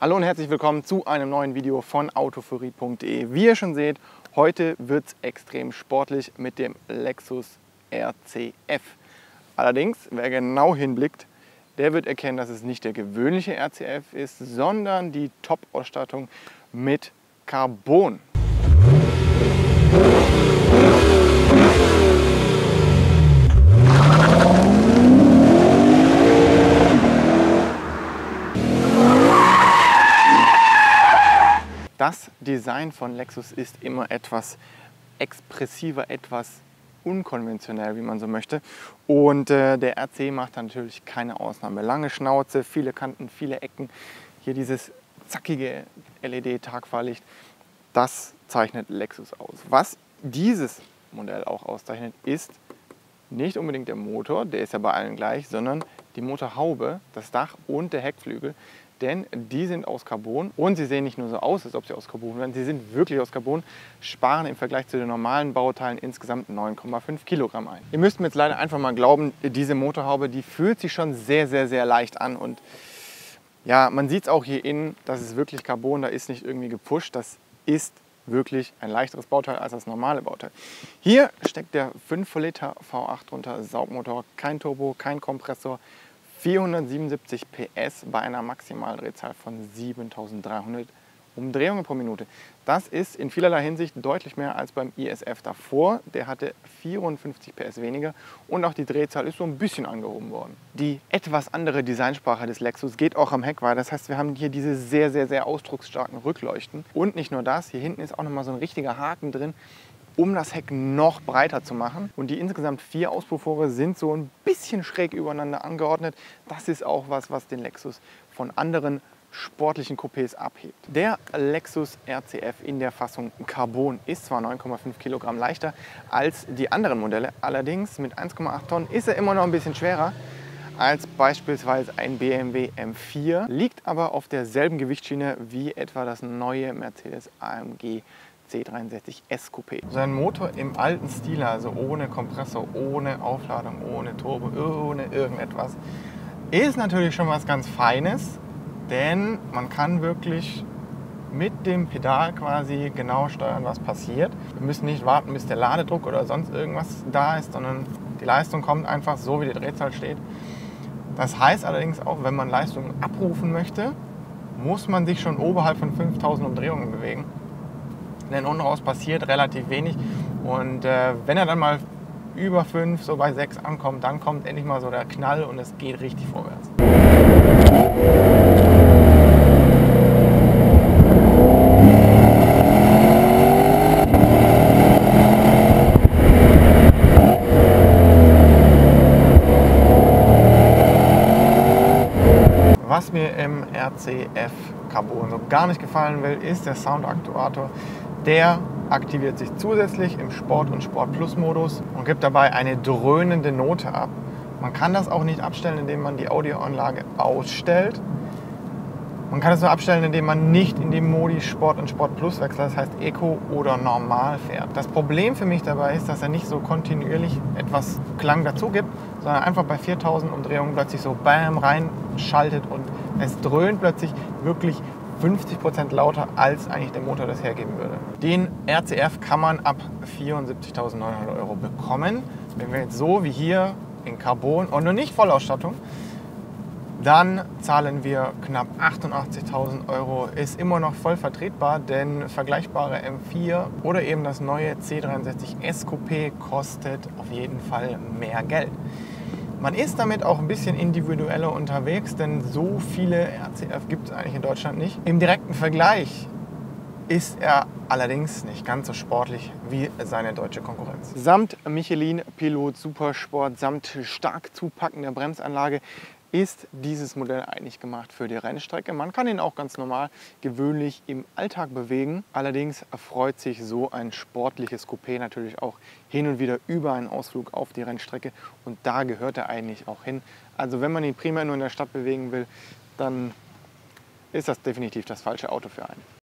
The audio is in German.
Hallo und herzlich willkommen zu einem neuen Video von autoforie.de. Wie ihr schon seht, heute wird es extrem sportlich mit dem Lexus RCF. Allerdings, wer genau hinblickt, der wird erkennen, dass es nicht der gewöhnliche RCF ist, sondern die Top-Ausstattung mit Carbon. Das Design von Lexus ist immer etwas expressiver, etwas unkonventionell, wie man so möchte. Und der RC macht da natürlich keine Ausnahme. Lange Schnauze, viele Kanten, viele Ecken. Hier dieses zackige LED-Tagfahrlicht, das zeichnet Lexus aus. Was dieses Modell auch auszeichnet, ist nicht unbedingt der Motor, der ist ja bei allen gleich, sondern die Motorhaube, das Dach und der Heckflügel. Denn die sind aus Carbon und sie sehen nicht nur so aus, als ob sie aus Carbon wären, sie sind wirklich aus Carbon, sparen im Vergleich zu den normalen Bauteilen insgesamt 9,5 Kilogramm ein. Ihr müsst mir jetzt leider einfach mal glauben, diese Motorhaube, die fühlt sich schon sehr, sehr, sehr leicht an. Und ja, man sieht es auch hier innen, das ist wirklich Carbon, da ist nicht irgendwie gepusht, das ist wirklich ein leichteres Bauteil als das normale Bauteil. Hier steckt der 5 Liter V8 drunter, Saugmotor, kein Turbo, kein Kompressor, 477 PS bei einer Maximaldrehzahl von 7300 Umdrehungen pro Minute. Das ist in vielerlei Hinsicht deutlich mehr als beim ISF davor. Der hatte 54 PS weniger und auch die Drehzahl ist so ein bisschen angehoben worden. Die etwas andere Designsprache des Lexus geht auch am Heck weiter. Das heißt, wir haben hier diese sehr, sehr, sehr ausdrucksstarken Rückleuchten. Und nicht nur das, hier hinten ist auch nochmal so ein richtiger Haken drin, um das Heck noch breiter zu machen. Und die insgesamt 4 Auspuffrohre sind so ein bisschen schräg übereinander angeordnet. Das ist auch was den Lexus von anderen sportlichen Coupés abhebt. Der Lexus RCF in der Fassung Carbon ist zwar 9,5 Kilogramm leichter als die anderen Modelle, allerdings mit 1,8 Tonnen ist er immer noch ein bisschen schwerer als beispielsweise ein BMW M4, liegt aber auf derselben Gewichtsschiene wie etwa das neue Mercedes AMG C63 S Coupé. Sein Motor im alten Stil, also ohne Kompressor, ohne Aufladung, ohne Turbo, ohne irgendetwas, ist natürlich schon was ganz Feines, denn man kann wirklich mit dem Pedal quasi genau steuern, was passiert. Wir müssen nicht warten, bis der Ladedruck oder sonst irgendwas da ist, sondern die Leistung kommt einfach so, wie die Drehzahl steht. Das heißt allerdings auch, wenn man Leistung abrufen möchte, muss man sich schon oberhalb von 5000 Umdrehungen bewegen. Denn unten raus passiert relativ wenig und wenn er dann mal über 5, so bei 6 ankommt, dann kommt endlich mal so der Knall und es geht richtig vorwärts. Was mir im RCF Carbon so gar nicht gefallen will, ist der Soundaktuator. Der aktiviert sich zusätzlich im Sport- und Sport-Plus-Modus und gibt dabei eine dröhnende Note ab. Man kann das auch nicht abstellen, indem man die Audioanlage ausstellt. Man kann es nur abstellen, indem man nicht in die Modi Sport und Sport Plus wechselt, das heißt Eco oder Normal fährt. Das Problem für mich dabei ist, dass er nicht so kontinuierlich etwas Klang dazu gibt, sondern einfach bei 4000 Umdrehungen plötzlich so BAM reinschaltet und es dröhnt plötzlich wirklich 50% lauter, als eigentlich der Motor das hergeben würde. Den RCF kann man ab 74.900 € bekommen. Wenn wir jetzt so wie hier in Carbon und noch nicht Vollausstattung, dann zahlen wir knapp 88.000 €. Ist immer noch voll vertretbar, denn vergleichbare M4 oder eben das neue C63 S Coupé kostet auf jeden Fall mehr Geld. Man ist damit auch ein bisschen individueller unterwegs, denn so viele RCF gibt es eigentlich in Deutschland nicht. Im direkten Vergleich ist er allerdings nicht ganz so sportlich wie seine deutsche Konkurrenz. Samt Michelin Pilot Supersport, samt stark zupackender Bremsanlage ist dieses Modell eigentlich gemacht für die Rennstrecke. Man kann ihn auch ganz normal, gewöhnlich im Alltag bewegen. Allerdings erfreut sich so ein sportliches Coupé natürlich auch hin und wieder über einen Ausflug auf die Rennstrecke. Und da gehört er eigentlich auch hin. Also wenn man ihn primär nur in der Stadt bewegen will, dann ist das definitiv das falsche Auto für einen.